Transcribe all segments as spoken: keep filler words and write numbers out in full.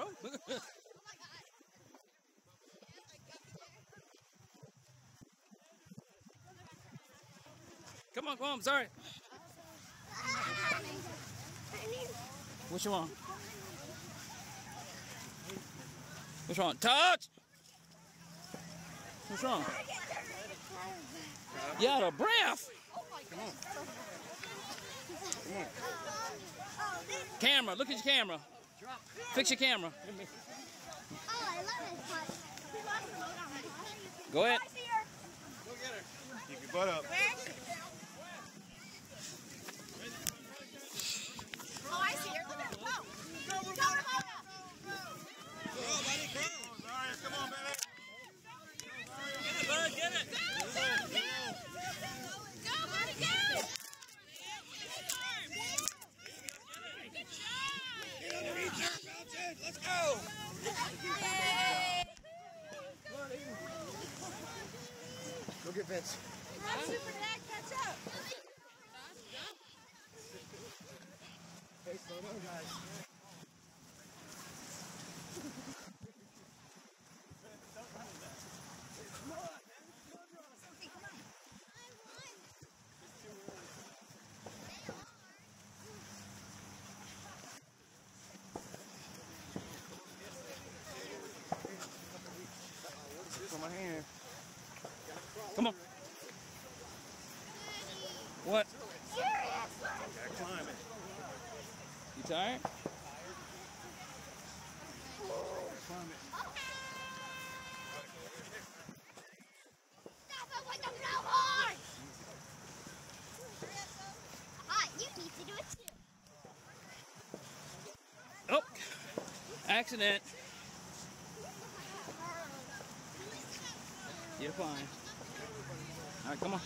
bro. Come on, come on, sorry. Which one? What's wrong? Touch! What's wrong? You out of breath. Come on. Come on. Camera, look at your camera. Fix your camera. Oh, I love it. Go ahead. Go get her. Keep your butt up. Oh, I see her. Go, go, go, go, Go, buddy, go. Sorry, come on, baby. Get it, bud, get it. go, go, go, go, buddy, go. Good job. Get underneath her, Mountain. Let's go. Yay. Go get Vince. Run, Super Dad, catch up. Hey, slow down, guys. Come on. From my hand. Come on. What? Gotta climb it. You tired? Climb it. Stop it with the blowhorn! Ah, you need to do it too. Oh, accident. You're fine. All right, come on.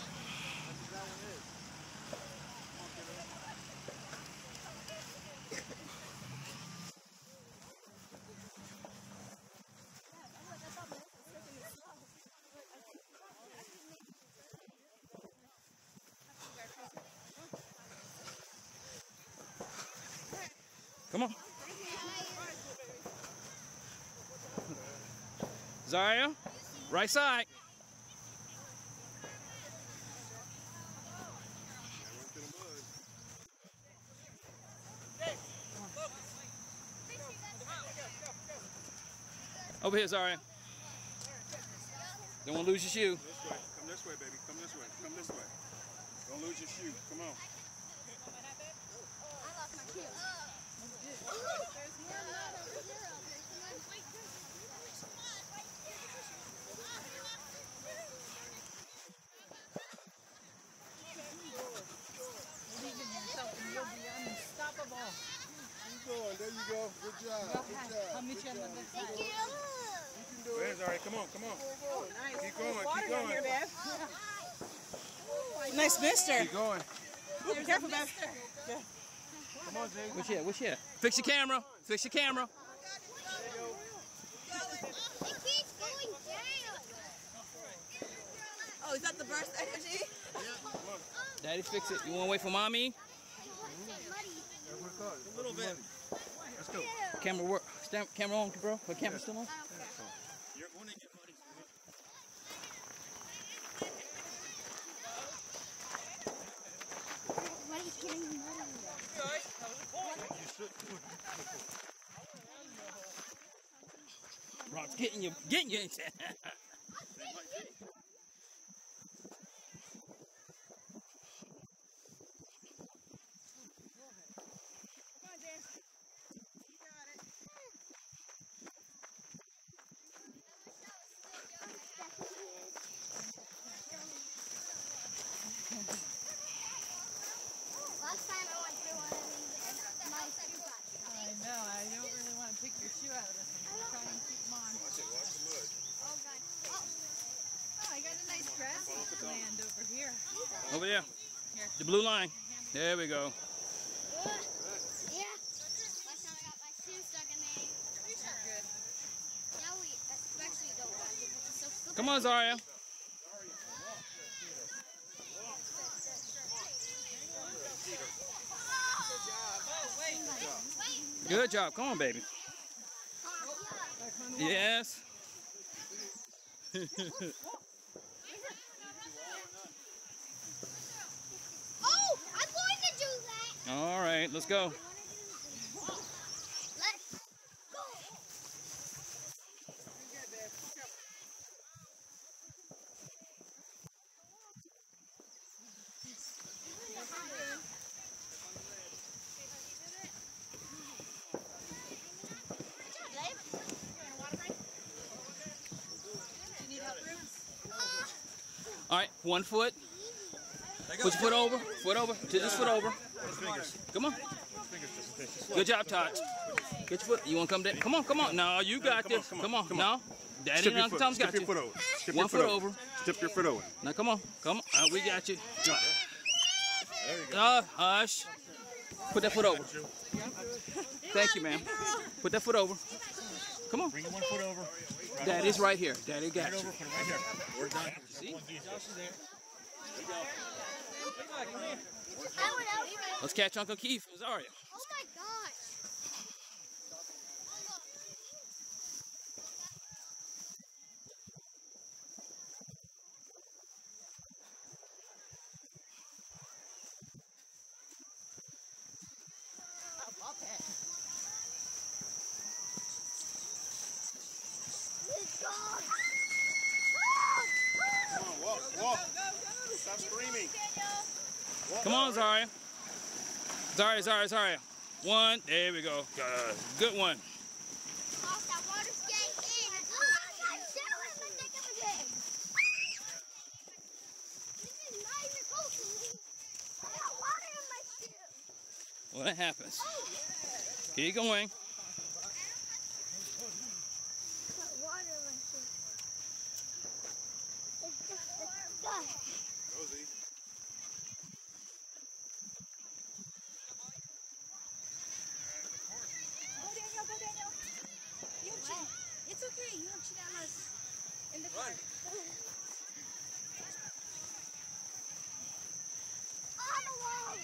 Come on. Zaria, right side. Over here, Zaria. Don't want to lose your shoe. This way. Come this way, baby. Come this way. Come this way. Don't lose your shoe. Come on. I lost my shoe. You'll be unstoppable. Keep going. There you go. Good job. Good job. Good job. Thank you. You can do it. Where's all right? Come on. Come on. Oh, nice. Keep going. Water Keep down going. here, Bev. Nice mister. Keep going. Ooh, be careful, Bev. Yeah. Come on, Jay. Which here? Which here? Fix your camera. Fix your camera. It keeps going down. Oh, is that the burst energy? Daddy, fix it. You want to wait for mommy? A little bit. Let's go. Camera work. Stand, camera on, bro. The camera still on? You're going to get money. Everybody's getting muddy. Rob's getting you. Getting you. Come on, Dan. You got it. Last time I went through one of these and my shoe got I know. I don't really want to pick your shoe out of this one. Try and keep them on. Watch it. Watch the mud. Oh god. Oh. Oh, I got a nice grassy land over here. Over there. Here. The blue line. There we go. Yeah. Last time I got my shoe stuck in the. Good. Now we especially don't want to because it's so slippery. Come on, Zaria. Oh, wait. Good job. Come on, baby. Oh, Yes. Oh, I'm going to do that. All right, let's go. Let's go. All right, one foot. Put your foot over. Foot over. To this foot over. Come on. Good job, Todd. Get your foot. You want to come down? Come on, come on. No, you got this. Come on. No. Daddy Step and your Uncle foot. Tom's Step got your you. foot over. Step One your foot over. Step your foot over. Now, come on. Come on. Uh, we got you. There you go. Uh, hush. Put that foot over. Thank you, ma'am. Put that foot over. Come on. Bring one foot over. Daddy's right here. Daddy got you. Put it right here. We're done. See? I went over. Let's catch Uncle Keith. Zaria. Oh my gosh. Let's go. Come on, walk, walk. Stop screaming. Walk. Come on, Zaria. Zaria, Zaria, Zaria. One. There we go. Good. Good one. Toss that water skate in. Oh, I got jelly in the neck of my head. This is not even cold to me. I got water in my shoe. Well, that happens. Keep going. I got water in my shoe. It's just disgusting. Rosie. Go, Daniel, go, Daniel. You have chi- it's okay. You have chinelas in the car. On the wall.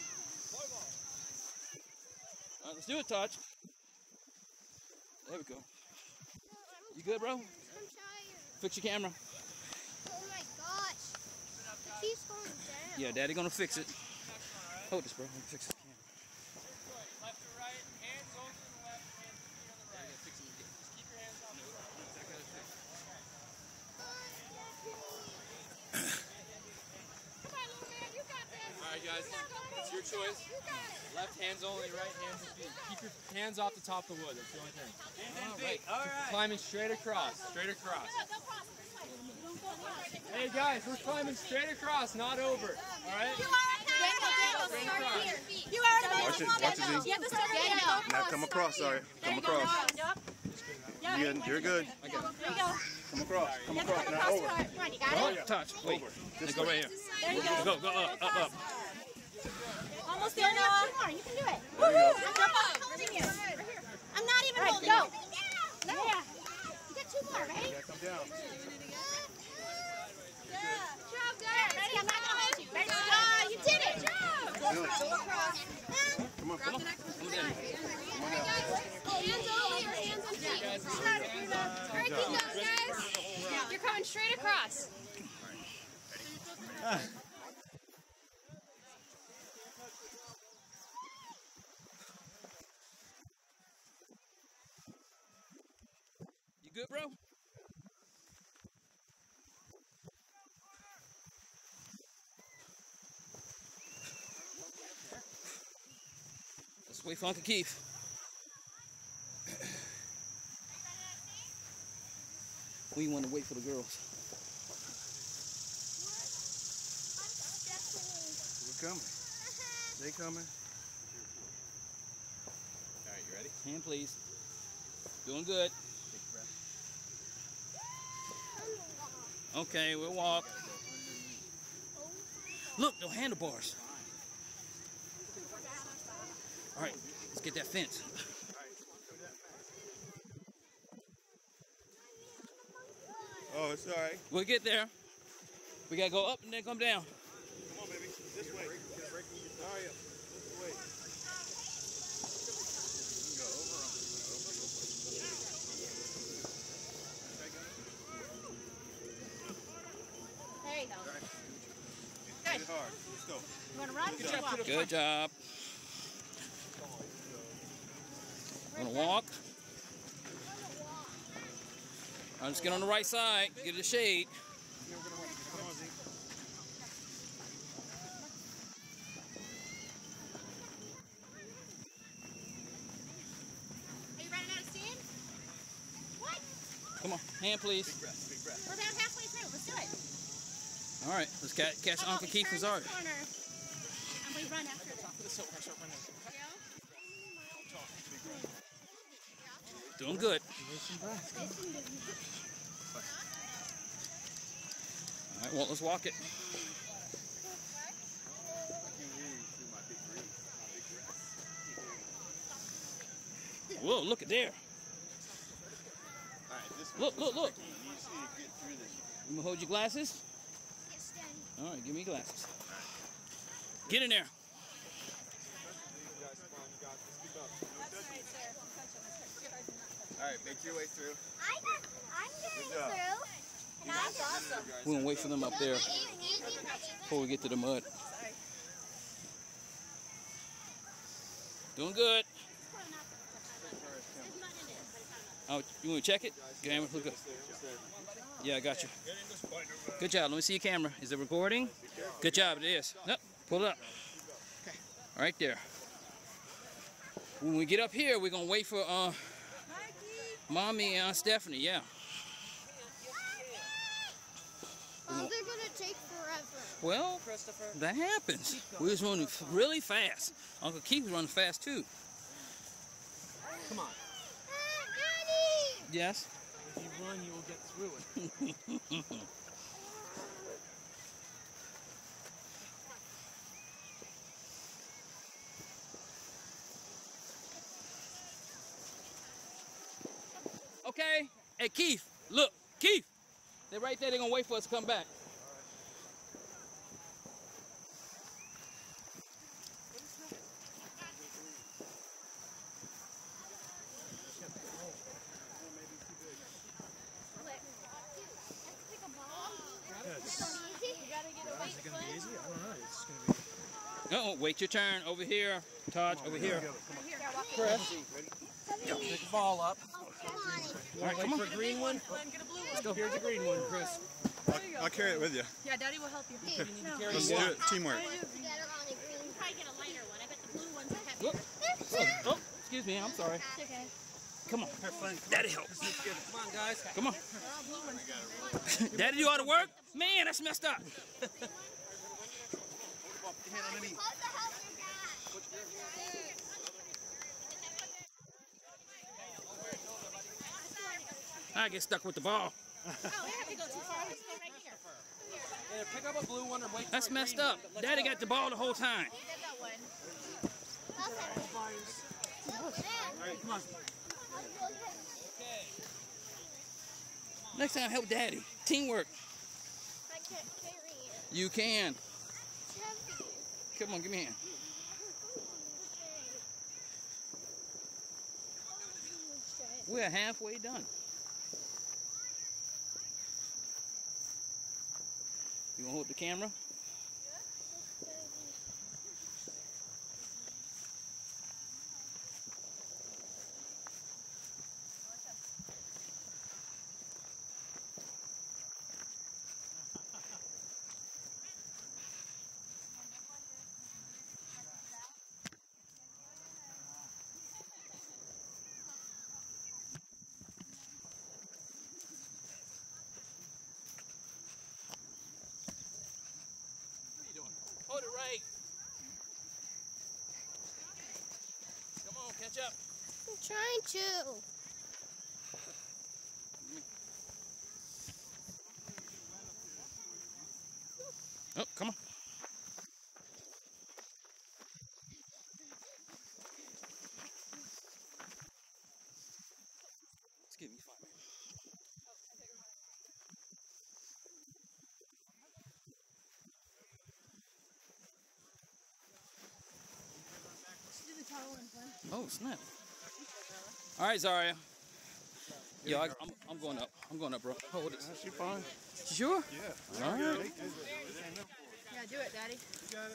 All right, let's do it, Touch. There we go. You good, bro? I'm tired. Fix your camera. Oh my gosh. It keeps going down. Yeah, Daddy gonna fix it. Hold this, bro. Let me fix the camera. Left to right, hands over to the left, hands to the right. Just keep your hands on the right. Come on, little man. You got this. All right, guys, it's your choice. You got it. Left hands only, right hands and feet. Keep your hands off the top of the wood. That's the only thing. All right. All right. Climbing straight across, straight across. Don't cross this way. Don't go cross. Hey guys, we're climbing straight across, not over. All right? You already Straight across. You already Watch it, watch it, Z. You have to start here. Now come across, sorry. Come across. Yeah, you're good. There you go. Come across. Come You have to across. come Now across over. hard. Come on, you got it? Touch. Wait. Let's go right here. There you go. Go, go up, up, up. Almost there, Noah. Two more. You can do it. Woohoo! I'm not holding you. I'm not even holding you. Go. Yeah. You got two more, ready? Yeah, come down. Yeah. Good job, guys. Ready? I'm not gonna hold you. Ready? Ah, you did it. Do it. Go across. Come on, come on. Hands over your hands and feet. All right, keep going, guys. You're coming straight across. You good, bro? Let's wait for Uncle Keith. We want to wait for the girls. We're coming. They coming. All right, you ready? Hand, please. Doing good. Okay, we'll walk. Look, no handlebars. All right, let's get that fence. Oh, it's all right. We'll get there. We gotta go up and then come down. Come on, baby. This way. Hurry up. This way. go. You want to run? Good job. Good job. Want to walk? I'll just get on the right side. Get the shade. Are you running out of steam? What? Come on, hand please. We're about halfway through. Let's do it. All right, let's catch, catch Come on, Uncle we Keith turn and Zara. this corner, and we run after them. Doing good. All right, well, let's walk it. Whoa, look at there. Look, look, look. You gonna hold your glasses? Yes, Daddy. All right, give me glasses. Get in there. All right, make your way through. I got, I'm getting through. That's awesome. We're gonna wait for them up there before we get to the mud. Doing good. Oh, you want to check it? Camera, look up. Yeah, I got you. Good job. Let me see your camera. Is it recording? Good job. It is. Nope. Pull it up. Right there. When we get up here, we're gonna wait for uh, Mommy and uh, Stephanie. Yeah. Oh, they're gonna take forever. Well, that happens. We was running really fast. Uncle Keith was running fast too. Come on. Ah, Daddy! Yes. If you run, you will get through it. Okay. Hey, Keith. Look, Keith. They're right there. They're gonna wait for us to come back. Uh oh, wait your turn. Over here. Taj, over here. Press. Pick the ball up. All right, come on. For a green one. Get a blue one. Let's go. Here's a green one, Chris. I'll, I'll carry it with you. Yeah, Daddy will help you. You need to carry Let's one. do it. Teamwork. Together on the green. We'll probably get a lighter one. I bet the blue ones are heavier. Whoop. Oh, oh, excuse me. I'm sorry. It's okay. Come on. Daddy help. Come on, guys. Come on. Daddy do all the work? Man, that's messed up. What the hell's your I get stuck with the ball. Oh, we have to go too far. Let's go right here. Either pick up a blue one or wait. That's for a messed green up. one, but let's Daddy go. got the ball the whole time. You did that one. Come on. Next time, help Daddy. Teamwork. I can't carry it. You can. It's heavy. Come on, give me a hand. We're halfway done. You want to hold the camera? Hold it right. Come on, catch up. I'm trying to. Oh, come on. Excuse me, five minutes. Do the towel and one. Oh, snap. All right, Zaria. Yo, I, I'm, I'm going up. I'm going up, bro. Hold it. Is she fine? Sure? Yeah. All right. Yeah, gotta do it, Daddy. You got it.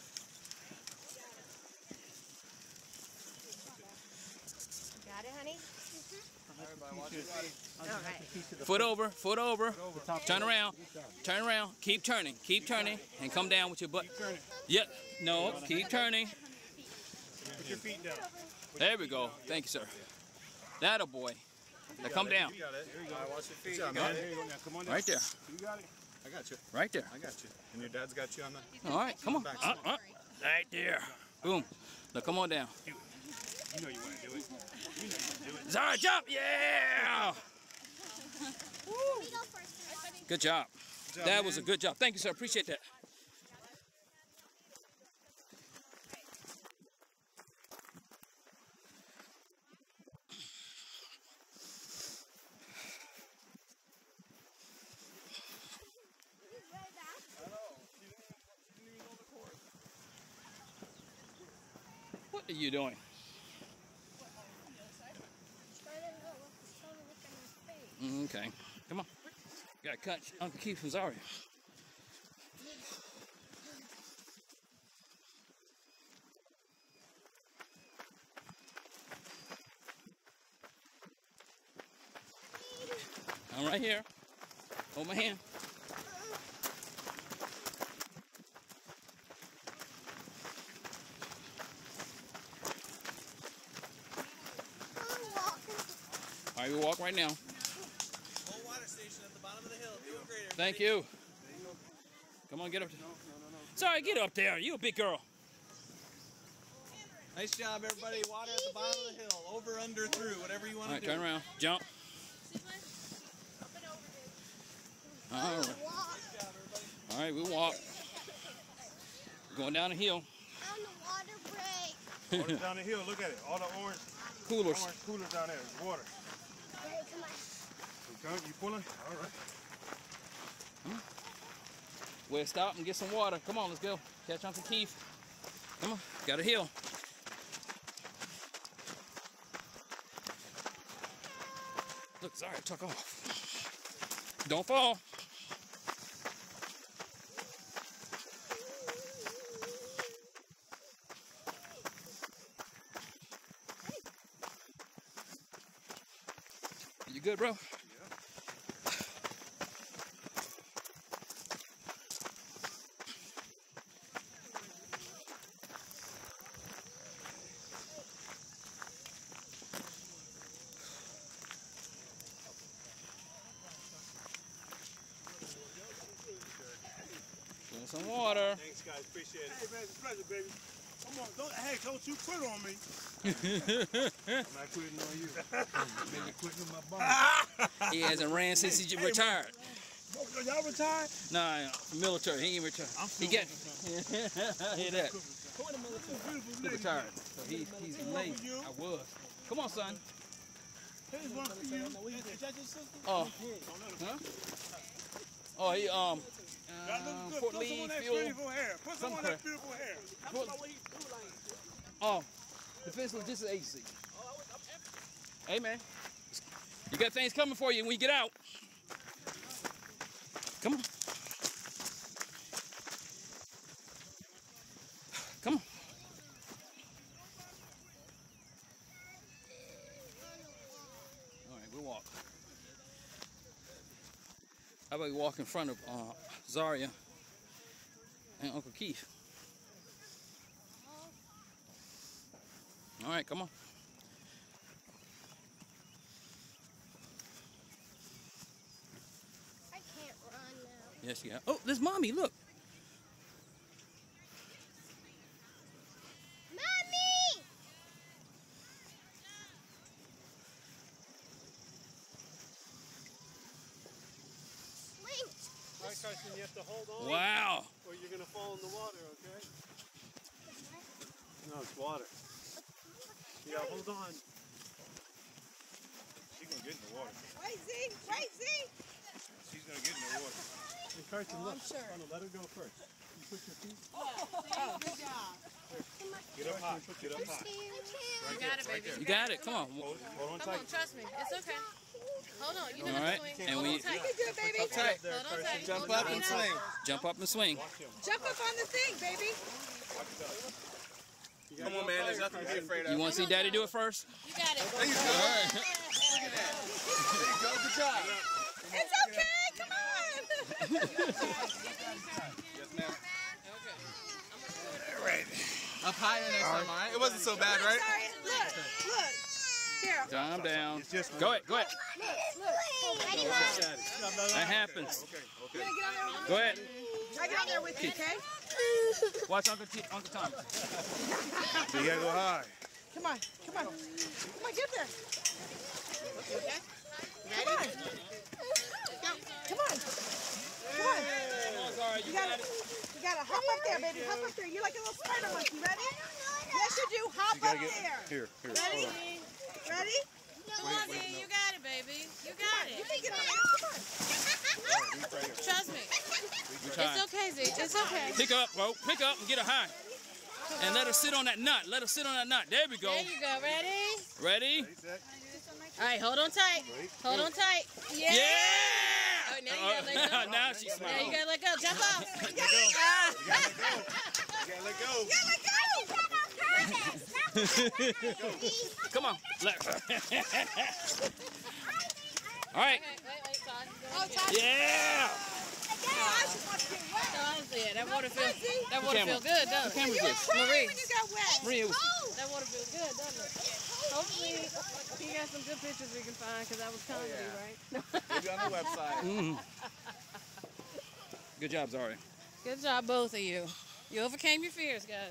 Got it, honey? Everybody watch your body. All right. Foot over, foot over. Turn around, turn around. Keep turning, keep turning, and come down with your butt. Keep turning. Yep. No, keep turning. Put your feet down. There we go. Thank you, sir. That a boy. Now come down. You got it. There you go. Watch your feet. Good job, You got man. it. There you go. Now come on down. Right there. You got it. I got you. Right there. I got you. And your dad's got you on the. All right, come on. Uh, uh. Right there. Boom. Now come on down. You know you want to do it. You know you want to do it. Zara, jump! Yeah! Good job. Good job, That was a man. good job. Thank you, sir. Appreciate that. What are you doing? Mm, Okay, come on. Gotta cut Uncle Keith from Zaria. I'm right here. Hold my hand. All right, we walk right now. Old water station at the bottom of the hill. Doing great. Thank you. Come on, get up. Sorry, get up there. You a big girl. Nice job, everybody. Water at the bottom of the hill. Over, under, through. Whatever you want All to right, do. turn around. Jump. All right. Nice job, everybody. All right, we walk. Going down the hill. On the water break. Water's down the hill. Look at it. All the orange, Coolers. orange coolers down there. There's water. Hey, come on. You come- You pulling? All right. We'll stop and get some water. Come on, let's go. Catch Uncle Keith. Come on, got a hill. Look, sorry, tuck off. Don't fall. You good, bro? Get some water. Thanks, guys. Appreciate it. Hey, man, it's a pleasure, baby. Come on, don't, hey, don't you quit on me. I'm not quitting on you. Maybe quitting on my body. He hasn't ran since he retired. Oh, y'all retired? Nah, military. He ain't retired. I'm He still get. Hear that? Beautiful He lady. retired. So he, he's one late. for you. I was. Come on, son. Here's one for you. Is that your sister? Oh. Huh? Oh, he um. That Uh, looks good. Fort Put some Lee on that Field. beautiful hair. Put some on Somewhere. that beautiful hair. Fort, oh, Defense Logistics Agency. Hey man, you got things coming for you when you get out. Come on. Come on. All right, we'll walk. How about we walk in front of uh, Zaria and Uncle Keith? All right, come on. I can't run now. Yes, yeah. Oh, there's Mommy, look. Mommy! Slinked. All right, Carson, you have to hold on Wow. or you're going to fall in the water, okay? No, it's water. You got to hold on. She's going to get in the water. Wait, Z. Wait, Z. She's going to get in the water. Hey, Carson, look. sure. Oh, no, let her go first. You put your feet. Good job. Get up high. Get up high. I can't. Right You got there, it, right baby. You got it. Come on. Hold, hold on Come tight. on, trust me. It's okay. hold on. You All got right, to swing. and Hold we on tight. You can do it, baby. Hold tight. Hold on tight. Jump Hold up your and feet up. swing. jump up and swing. Jump up on the thing, baby. Come on, man. There's nothing to be afraid of. You want to see Daddy do it first? You got it. There you go. All right. There you go. Good job. It's okay. Come on. Yes, ma'am. Up higher next time, all right? It wasn't so bad, right? Sorry. Look, look. Here. Calm down. It's just Go ahead, go ahead. Ready, Mom? That happens. You gonna get on there with me? Go ahead. I get on there with you, okay? Watch Uncle T Uncle Tom. So you gotta go high. Come on, come on. Come on, get there. Come on. Come on. Come on. You gotta, you gotta hop up there, baby. Hop up there. You're like a little spider monkey. Ready? Yes, you do. Hop You gotta up get there. here, here. Ready? Hold on. Ready? Come on, Z. You got it, baby. You got You it. can get on there. Come on. Trust me. It's okay, Z. It's okay. Pick up, bro. Pick up and get her high. And let her sit on that nut. Let her sit on that nut. There we go. There you go. Ready? Ready? All right, hold on tight. Hold on tight. Yeah. Yeah! Oh, now you gotta let go. Now she's Now you smiling. gotta let go. Jump off. You gotta let go. Come on. Let All right. Wait, wait, wait, Todd. Oh, Todd. Yeah! Yeah, that water feels that water camera. feels good, doesn't it? Camera You good. were crying Marie. when you got wet. Maria was That water feels good, doesn't it? Hopefully, he got some good pictures we can find because that was comedy, right? Maybe on the website. Good job, Zari. Good job, both of you. You overcame your fears, guys.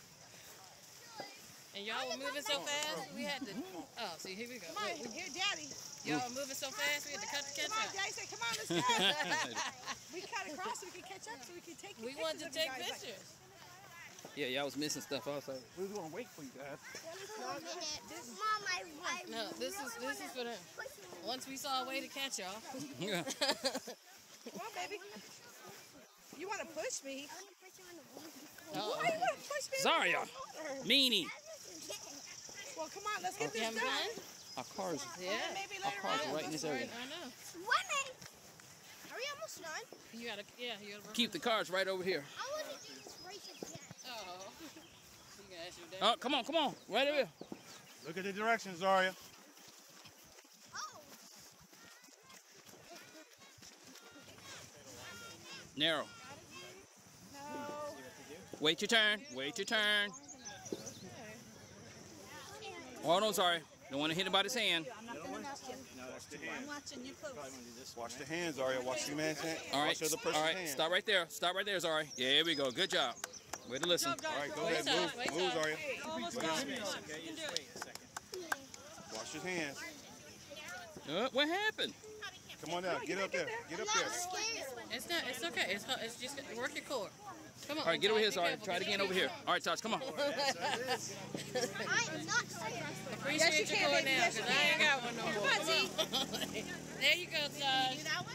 And y'all were moving so fast, we had to. Oh, see, here we go. Come on, Wait, here, Daddy. y'all were moving so fast, we had to cut the catch Come on, up. Daddy said, come on, let's go. We cut across so we can catch up so we can take We pictures wanted to of you take guys. pictures. Yeah, y'all was missing stuff also. We was gonna wait for you guys. Mom, I, I No, this is this is for them. Once we saw a way to catch y'all. Yeah. Come on, baby. You want to push me? Uh-oh. Why you want to push me? Zaria. Meanie. Well, come on, let's get You this having done. fun? Our cars. Yeah. Maybe Our later cars on. are right in this area. I know. Swimming. Are we almost done? You gotta, yeah, you gotta work. Keep the cars right over here. I want to do this race again. Oh. You can ask your dad. Oh, come on, come on. Right over here. Look at the directions, Zaria. Oh. Narrow. No. Wait your turn. Wait your turn. Hold on, sorry. Don't want to hit him by his hand. watching you close. Watch the hands, Zaria. Watch the man's hand. All right. Watch the other person's All right. hand. Stop right there. Stop right there, Zari. Yeah, here we go. Good job. Way to listen. All right, go Wait ahead. time, Move, wait move, time. Zaria. Almost done. Come on. You can do it. Watch his hands. Uh, what happened? Come on now. Get up there. Get up there. It's not. It's okay. It's it's just work your core. Come on. All right, get over here, Be Zari. careful. Try it again over here. All right, Tosh, come on. I'm not saying Appreciate Yes, you your can, core baby. now, Yes, you because I ain't got one no more. Come on, Z. There you go, Tosh. do that one.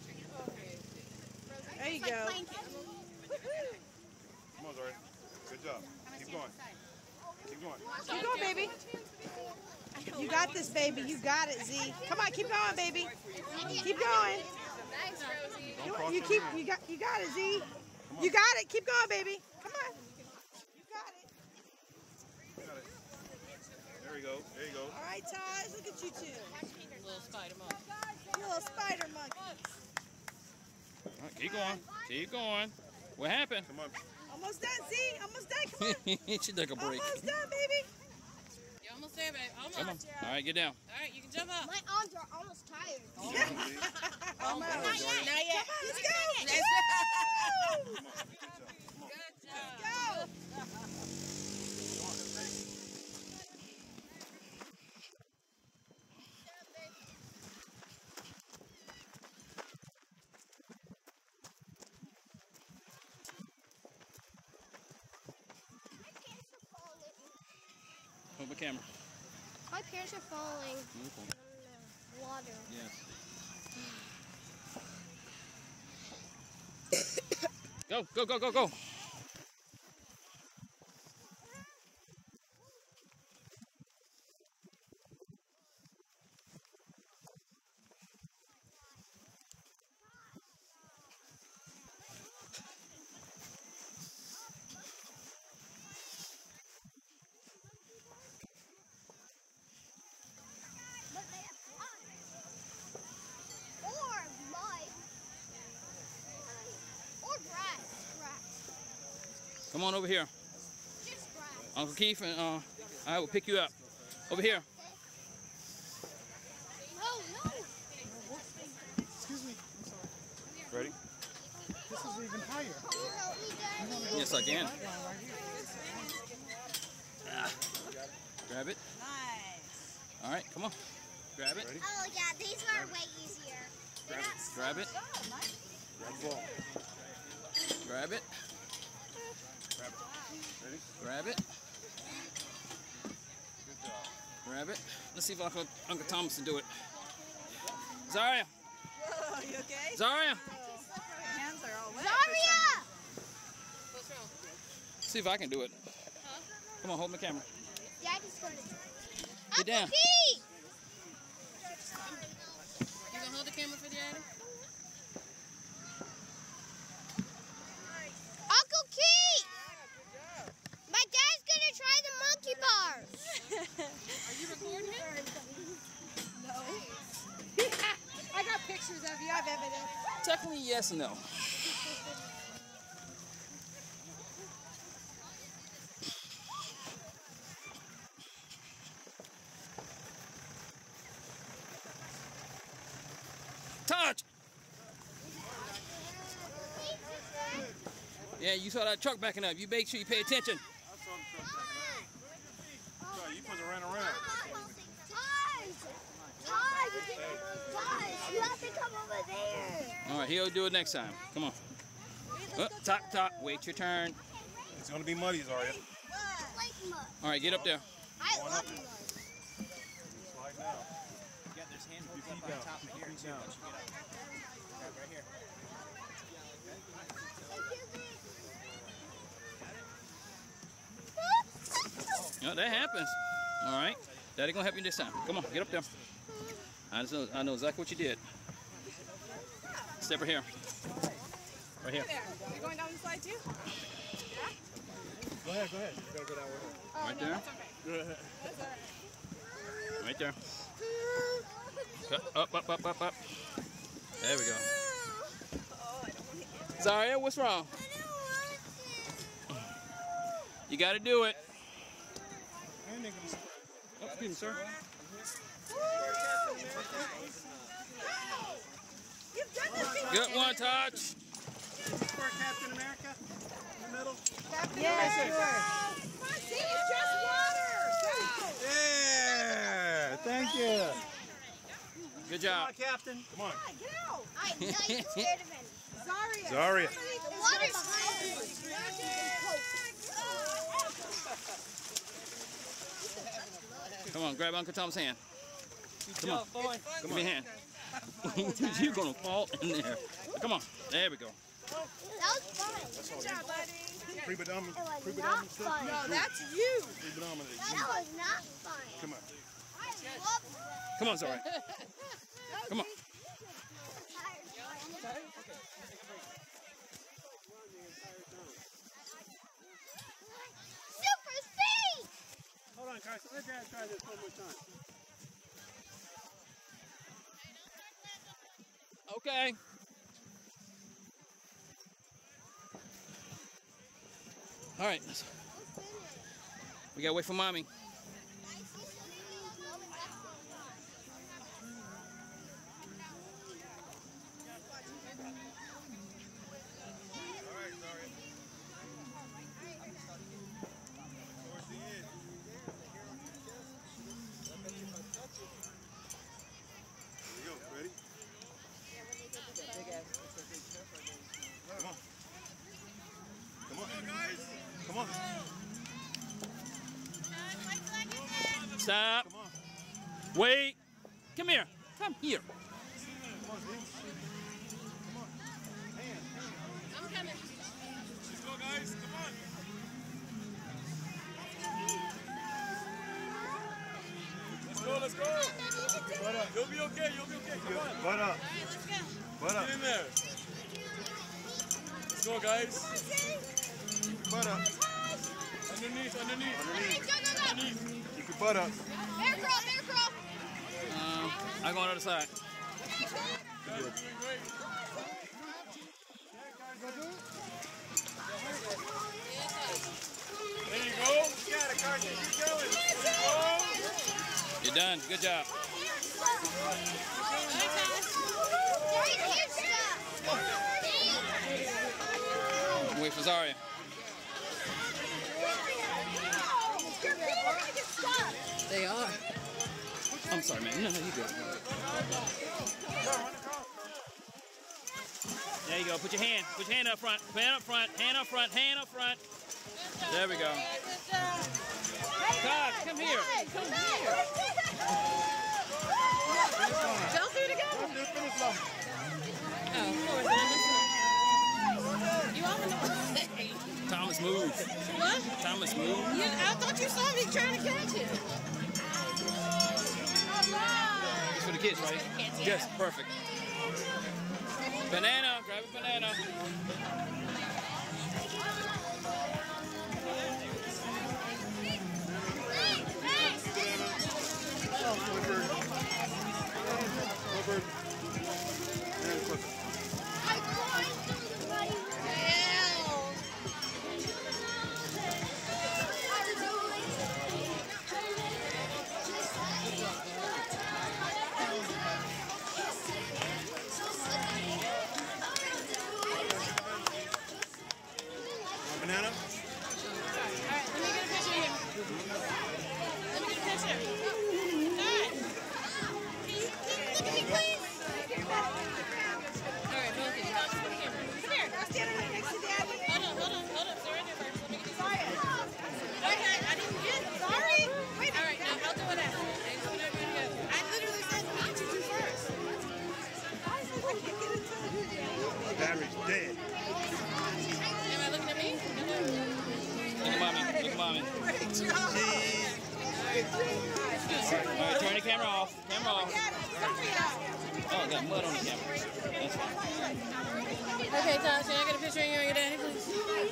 There you Like go. playing kids. Come on, Zaria. Good job. Keep going. Keep going. Keep going, baby. You got this, baby. You got it, Z. Come on, keep going, baby. Keep going. You, you keep. You got. You got it, Z. You got it. Keep going, baby. Come on. You got it. Got it. There we go. There you go. All right, Taj. Look at you two. Little spider monkey. You little spider monkey. All right, keep going. Keep going. What happened? Come on. Almost done, Z. Almost done. Come on. She took a break. Almost done, baby. You almost there, babe. Almost. Come on. All right, get down. All right, you can jump up. My arms are almost tired. Almost. Not yet. Not yet. Let's go. Good job. Go. Hold the camera. My parents are falling in the water. Yes. Go, go, go, go, go. Come on over here. Uncle Keith and uh, I will pick you up. Over here. No, no. Excuse me. I'm sorry. Ready? This is even higher. Can you help me, Daddy? Yes, I can. Ah. Grab it. Nice. All right, come on. Grab it. Ready? Oh, yeah, these were way easier. Grab it. Grab it. Grab the ball. Grab it. Grab it. Ready? Grab it. Good job. Grab it. Let's see if Uncle, Uncle Thomas can do it. Zaria. Whoa, you okay? Zaria. Hands are all wet. Zaria! See if I can do it. Come on, hold my camera. Daddy's going to Get down. Pete! You gonna hold the camera for Daddy? Uncle Keith! My dad's going to try the monkey bars. Are you recording it? I got pictures of you. I have evidence. Technically, yes and no. Touch! Yeah, you saw that truck backing up. You make sure you pay attention. I saw the truck backing up. Sorry, you supposed to run around. Guys! Guys! Guys! You have to come over there. All right, he'll do it next time. Come on. Oh, top, top. Wait your turn. It's going to be muddy, Zaria. Like mud. All right, get up there. I love mud. Slide down. Yeah, there's hand Keep hooks your up feet on down. top of Keep here your too feet down. once you get up. Grab right here. Oh, that happens. All right. Daddy gonna help you this time. Come on, get up there. I just know, I know exactly what you did. Step right here. Right here. You're going down the slide too? Go ahead, go ahead. You gotta go that way. Right there. Right there. Up, up, up, up, up. There we go. Zaria, what's wrong? You gotta do it. And they're gonna Oh, excuse me, sir. You've done this before. Good one, Touch. for Captain America in the middle. Yes, sure. Come on, see, it's just water. Yeah, thank you. Good Come on, job. Captain. Come on. Go. Get out. I know you're scared of him. Zaria. Zaria. The water's behind you. Come on, grab Uncle Tom's hand. Come on. boy. Give me a hand. You're gonna fall in there. Come on. There we go. That was fun. Good job, buddy. Pre-predominant. It was Pre-predominant not stuff. fun. No, that's you. Pre-predominant. That was not fun. Come on. I love Come on, Zaria. Come on. Super speed! Hold on, Carson. Let Dad try this one more time. Okay. All right. We gotta wait for mommy. Here we go. Ready? Come on. Come on, guys. Come on. Stop. Come on. Wait. Come here. Come here. Come on, Zeke. Come on. Hand, hand. I'm coming. Let's go, guys. Come on. Let's go, let's go. Butt up. You'll be okay, you'll be okay. Come on. Butt up. All right, let's go. Butt up. Get in there. Let's go, guys. Butt up. Underneath, underneath. Underneath. Underneath. Keep your butt up. Bear crawl, bear crawl. Um, I go on the other side. Guys, you're doing great. Yes, sir. You're done. Good job. Wait for Zaria. They are. I'm sorry, man. No, no, you good. There you go. Put your hand. Put your hand up front. Hand up front. Hand up front. Hand up front. There we go. God, come here. Come here. Don't do it again. Oh, you all know what to say. Thomas, move. What? Thomas, move. Yeah, I thought you saw me trying to catch it. It's for the kids, right? Yes, perfect. Banana, grab a banana. Banana? Alright, let me get a picture here. Let me get a picture. Alright. Can you look at me, please? Alright, both of you. Come here. Come here. I'll stand right next to Daddy. Hold on, hold on, hold on. Stay right there first. Let me get these. Sorry. Okay, I didn't get it. Sorry. Wait. Alright, now I'll do it after. I just want everybody to go. I literally said we get you two first. I can't get it to the Battery's dead. Am I looking at me? Look at mommy. Look at mommy. Great job. All right, turn the camera off. Camera off. Oh, I got mud on the camera. That's fine. Okay, Tosh, can I get a picture of you and your daddy, please?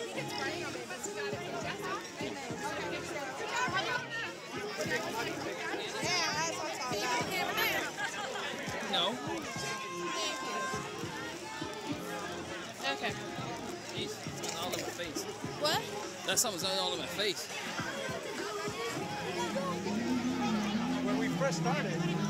Yeah, that's what I'm talking about. No. Okay. Jeez, it's all in my face. What? That something's all in my face. When we first started,